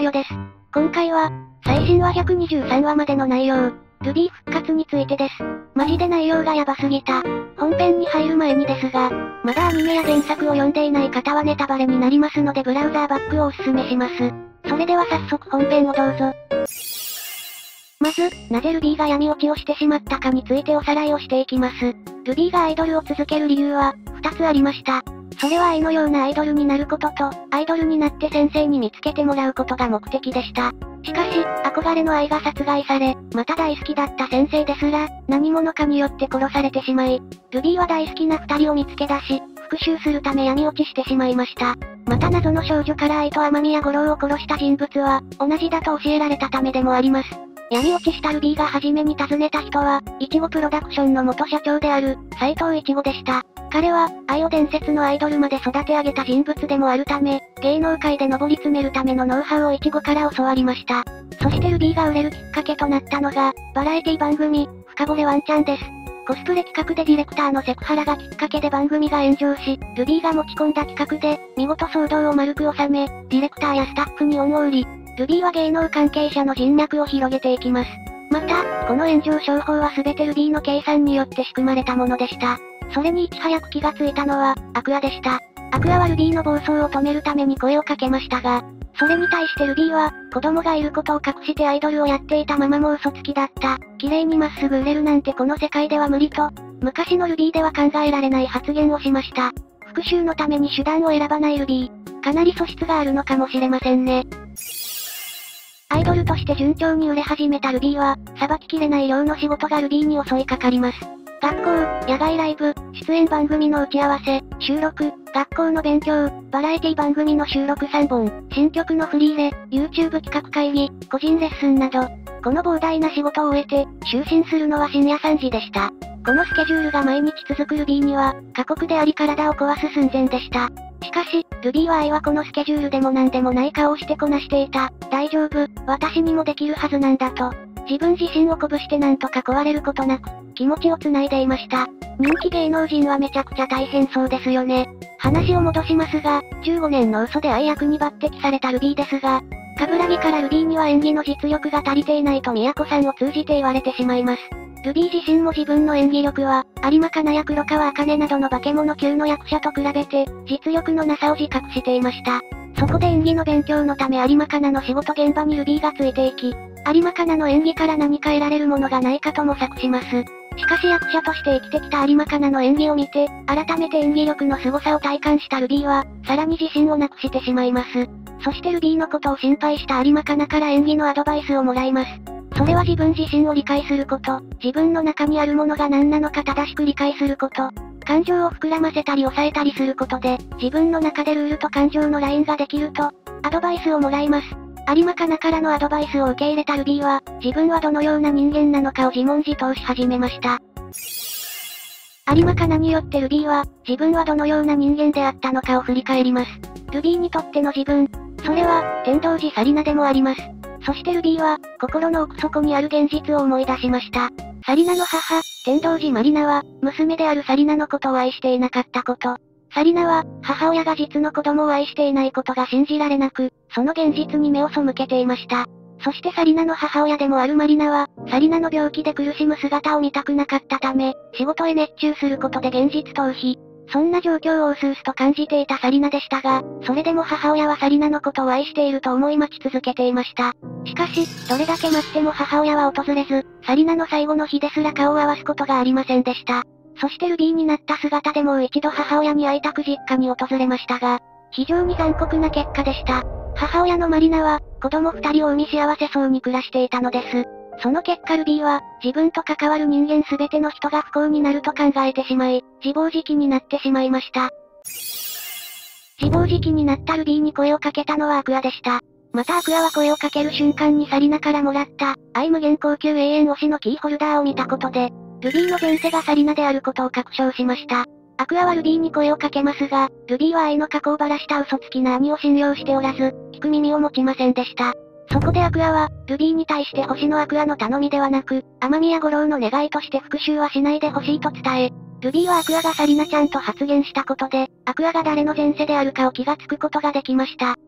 よです。今回は、最新話123話までの内容、ルビー復活についてです。マジで内容がヤバすぎた。本編に入る前にですが、まだアニメや原作を読んでいない方はネタバレになりますのでブラウザーバックをおすすめします。それでは早速本編をどうぞ。まず、なぜルビーが闇落ちをしてしまったかについておさらいをしていきます。ルビーがアイドルを続ける理由は、2つありました。それは愛のようなアイドルになることと、アイドルになって先生に見つけてもらうことが目的でした。しかし、憧れの愛が殺害され、また大好きだった先生ですら、何者かによって殺されてしまい、ルビーは大好きな2人を見つけ出し、復讐するため闇落ちしてしまいました。また謎の少女から愛と天宮五郎を殺した人物は、同じだと教えられたためでもあります。闇落ちしたルビーが初めに訪ねた人は、いちごプロダクションの元社長である、斎藤いちごでした。彼は、愛を伝説のアイドルまで育て上げた人物でもあるため、芸能界で上り詰めるためのノウハウをいちごから教わりました。そしてルビーが売れるきっかけとなったのが、バラエティ番組、深掘れワンちゃんです。コスプレ企画でディレクターのセクハラがきっかけで番組が炎上し、ルビーが持ち込んだ企画で、見事騒動を丸く収め、ディレクターやスタッフに恩を売り、ルビーは芸能関係者の人脈を広げていきます。また、この炎上商法は全てルビーの計算によって仕組まれたものでした。それにいち早く気がついたのは、アクアでした。アクアはルビーの暴走を止めるために声をかけましたが、それに対してルビーは、子供がいることを隠してアイドルをやっていたままも嘘つきだった。綺麗にまっすぐ売れるなんてこの世界では無理と、昔のルビーでは考えられない発言をしました。復讐のために手段を選ばないルビー、かなり素質があるのかもしれませんね。アイドルとして順調に売れ始めたルビーは、さばききれない量の仕事がルビーに襲いかかります。学校、野外ライブ、出演番組の打ち合わせ、収録、学校の勉強、バラエティ番組の収録3本、新曲のフリーレ、YouTube 企画会議、個人レッスンなど、この膨大な仕事を終えて、就寝するのは深夜3時でした。このスケジュールが毎日続くルビーには、過酷であり体を壊す寸前でした。しかし、ルビーは愛はこのスケジュールでも何でもない顔をしてこなしていた。大丈夫、私にもできるはずなんだと。自分自身を鼓舞してなんとか壊れることなく、気持ちを繋いでいました。人気芸能人はめちゃくちゃ大変そうですよね。話を戻しますが、15年の嘘で愛役に抜擢されたルビーですが、冠城からルビーには演技の実力が足りていないと宮子さんを通じて言われてしまいます。ルビー自身も自分の演技力は、有馬香奈や黒川茜などの化け物級の役者と比べて、実力のなさを自覚していました。そこで演技の勉強のため有馬香奈の仕事現場にルビーがついていき、有馬香奈の演技から何か得られるものがないかと模索します。しかし役者として生きてきた有馬香奈の演技を見て、改めて演技力の凄さを体感したルビーは、さらに自信をなくしてしまいます。そしてルビーのことを心配した有馬香奈から演技のアドバイスをもらいます。それは自分自身を理解すること、自分の中にあるものが何なのか正しく理解すること、感情を膨らませたり抑えたりすることで、自分の中でルールと感情のラインができると、アドバイスをもらいます。有馬香奈からのアドバイスを受け入れたルビーは、自分はどのような人間なのかを自問自答し始めました。有馬香奈によってルビーは、自分はどのような人間であったのかを振り返ります。ルビーにとっての自分、それは、天童寺紗理奈でもあります。そしてルビーは、心の奥底にある現実を思い出しました。紗理奈の母、天童寺まりなは、娘である紗理奈のことを愛していなかったこと。紗理奈は、母親が実の子供を愛していないことが信じられなく、その現実に目を背けていました。そして紗理奈の母親でもあるまりなは、紗理奈の病気で苦しむ姿を見たくなかったため、仕事へ熱中することで現実逃避。そんな状況をうすうすと感じていた紗理奈でしたが、それでも母親は紗理奈のことを愛していると思い待ち続けていました。しかし、どれだけ待っても母親は訪れず、紗理奈の最後の日ですら顔を合わすことがありませんでした。そしてルビーになった姿でもう一度母親に会いたく実家に訪れましたが、非常に残酷な結果でした。母親のマリナは、子供二人を産み幸せそうに暮らしていたのです。その結果ルビーは、自分と関わる人間すべての人が不幸になると考えてしまい、自暴自棄になってしまいました。自暴自棄になったルビーに声をかけたのはアクアでした。またアクアは声をかける瞬間に紗理奈からもらった、愛無限高級永遠推しのキーホルダーを見たことで、ルビーの前世が紗理奈であることを確証しました。アクアはルビーに声をかけますが、ルビーは愛の過去をばらした嘘つきな兄を信用しておらず、聞く耳を持ちませんでした。そこでアクアは、ルビーに対して星のアクアの頼みではなく、天宮五郎の願いとして復讐はしないでほしいと伝え、ルビーはアクアが紗理奈ちゃんと発言したことで、アクアが誰の前世であるかを気がつくことができました。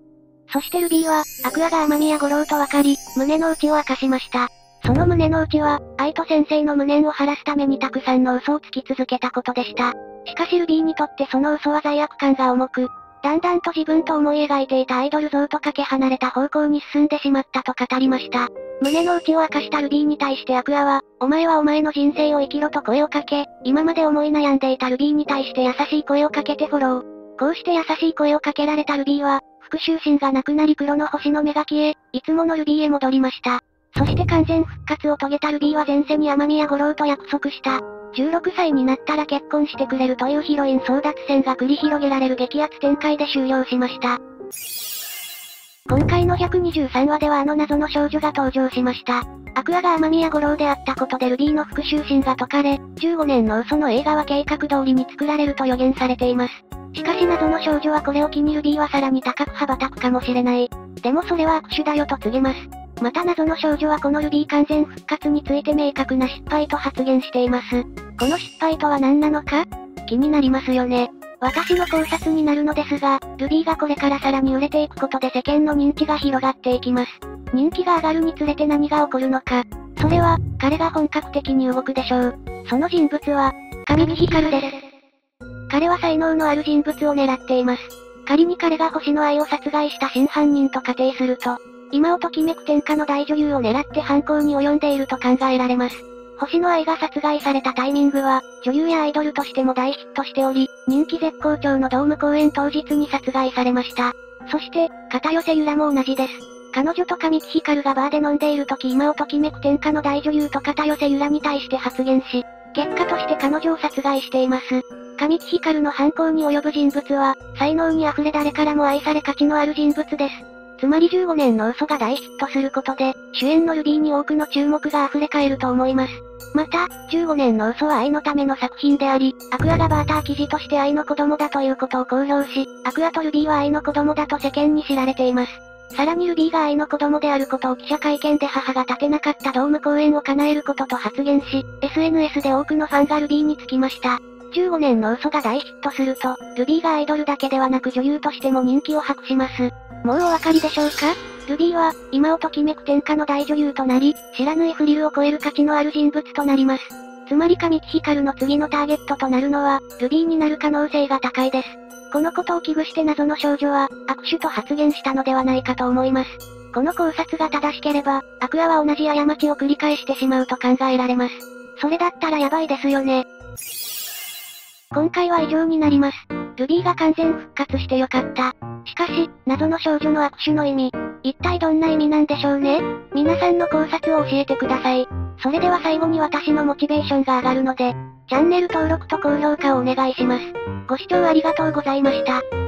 そしてルビーは、アクアが雨宮五郎と分かり、胸の内を明かしました。その胸の内は、愛と先生の無念を晴らすためにたくさんの嘘をつき続けたことでした。しかしルビーにとってその嘘は罪悪感が重く、だんだんと自分と思い描いていたアイドル像とかけ離れた方向に進んでしまったと語りました。胸の内を明かしたルビーに対してアクアは、お前はお前の人生を生きろと声をかけ、今まで思い悩んでいたルビーに対して優しい声をかけてフォロー。こうして優しい声をかけられたルビーは、復讐心がなくなり黒の星の目が消え、いつものルビーへ戻りました。そして完全復活を遂げたルビーは前世に雨宮五郎と約束した。16歳になったら結婚してくれるというヒロイン争奪戦が繰り広げられる激アツ展開で終了しました。今回の123話ではあの謎の少女が登場しました。アクアが雨宮五郎であったことでルビーの復讐心が解かれ、15年の嘘の映画は計画通りに作られると予言されています。しかし謎の少女はこれを機にルビーはさらに高く羽ばたくかもしれない。でもそれは握手だよと告げます。また謎の少女はこのルビー完全復活について明確な失敗と発言しています。この失敗とは何なのか気になりますよね。私の考察になるのですが、ルビーがこれからさらに売れていくことで世間の認知が広がっていきます。人気が上がるにつれて何が起こるのか。それは、彼が本格的に動くでしょう。その人物は、神木光です。彼は才能のある人物を狙っています。仮に彼が星の愛を殺害した真犯人と仮定すると、今をときめく天下の大女優を狙って犯行に及んでいると考えられます。星の愛が殺害されたタイミングは、女優やアイドルとしても大ヒットしており、人気絶好調のドーム公演当日に殺害されました。そして、片寄ゆらも同じです。彼女と神木光がバーで飲んでいる時今をときめく天下の大女優と片寄ゆらに対して発言し、結果として彼女を殺害しています。神木光の犯行に及ぶ人物は、才能に溢れ誰からも愛され価値のある人物です。つまり15年の嘘が大ヒットすることで、主演のルビーに多くの注目が溢れ返ると思います。また、15年の嘘は愛のための作品であり、アクアがバーター記事として愛の子供だということを公表し、アクアとルビーは愛の子供だと世間に知られています。さらにルビーが愛の子供であることを記者会見で母が立てなかったドーム公演を叶えることと発言し、SNS で多くのファンがルビーにつきました。15年の嘘が大ヒットすると、ルビーがアイドルだけではなく女優としても人気を博します。もうお分かりでしょうか？ルビーは、今をときめく天下の大女優となり、知らぬいフリルを超える価値のある人物となります。つまり神木光の次のターゲットとなるのは、ルビーになる可能性が高いです。このことを危惧して謎の少女は、握手と発言したのではないかと思います。この考察が正しければ、アクアは同じ過ちを繰り返してしまうと考えられます。それだったらやばいですよね。今回は以上になります。ルビーが完全復活してよかった。しかし、謎の少女の握手の意味、一体どんな意味なんでしょうね？皆さんの考察を教えてください。それでは最後に私のモチベーションが上がるので、チャンネル登録と高評価をお願いします。ご視聴ありがとうございました。